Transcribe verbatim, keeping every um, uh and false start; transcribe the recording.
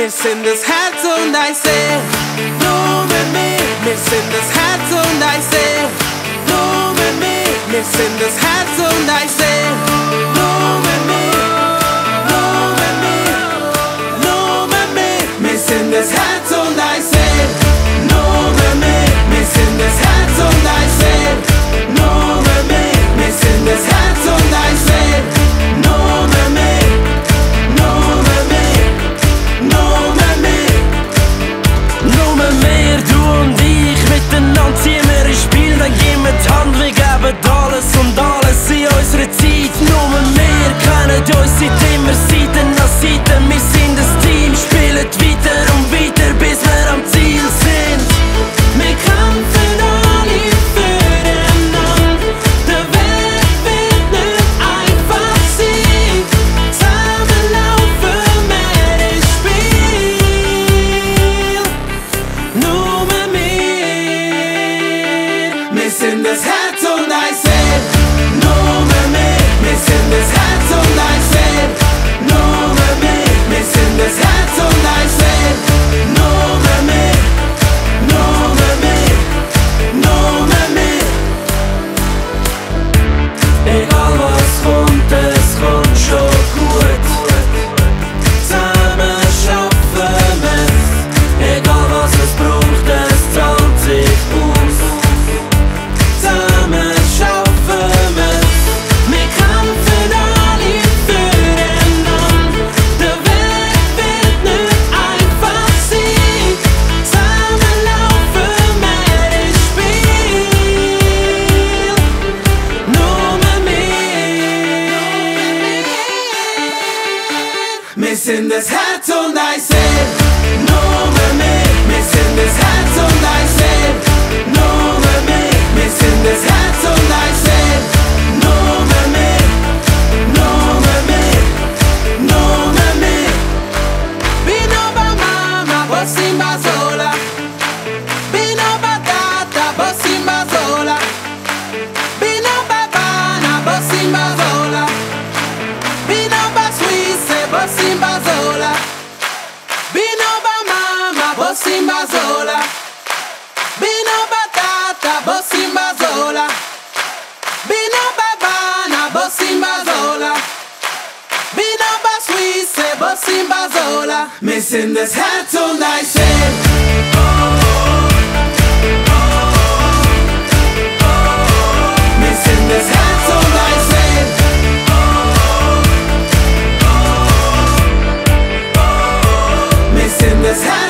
missing das Herz und I say, nur mit mir, missing das Herz und I say, nur mit mir, missing das Herz und I say, nur mit mir, nur mit mir, nur mit mir, missing das Herz und I say, nur mit mir, missing das Herz und I say, nur mit mir, missing das Herz und I say, nur mit mir, nur mit mir, nur mit mir, nur mit mir, du und ich, miteinander ziehen wir ins Spiel, dann geben wir die Hand, wir geben alles und alles in unserer Zeit. Nur mit mir, kennen uns seit immer Seite an Seite, wir sind ein Team, spielen weiter und weiter, bis wir am Ziel sind. Wir kämpfen alle füreinander, der Weg wird nicht einfach sein. Zusammen laufen wir ins Spiel, nur mit mir. missing das Herz und I say, nur mit mir, missing das Herz und I say, nur mit mir, missing das Herz und I say, nur mit mir, nur mit mir, nur mit mir. Egal was kommt, es kommt schon gut. Zusammen schaffen wir's. Egal was es braucht, es zahlt sich aus. Zusammen schaffen wir's. Wir kämpfen alle füreinander. Der Weg wird nicht einfach sein. Zusammen laufen wir ins Spiel, nur mit mir. Missing das Herz und I say, nur mit mir, missing das Herz und I say, nur mit mir, missing das Herz und I say, nur mit mir, nur mit mir, nur mit mir. Vino ba mama, Bossimba sola. Vino ba tata, Bossimba sola. Vino ba bana, Bossimba sola. Vino ba Suisse, Bossimba sola. Vino ba mama, Bossimba sola. Vino ba tata, Bossimba sola. Vino ba bana, Bossimba sola. Vino ba Suisse, Bossimba sola. Missing das Herz und I say, missing das Herz und I say, missing das Herz.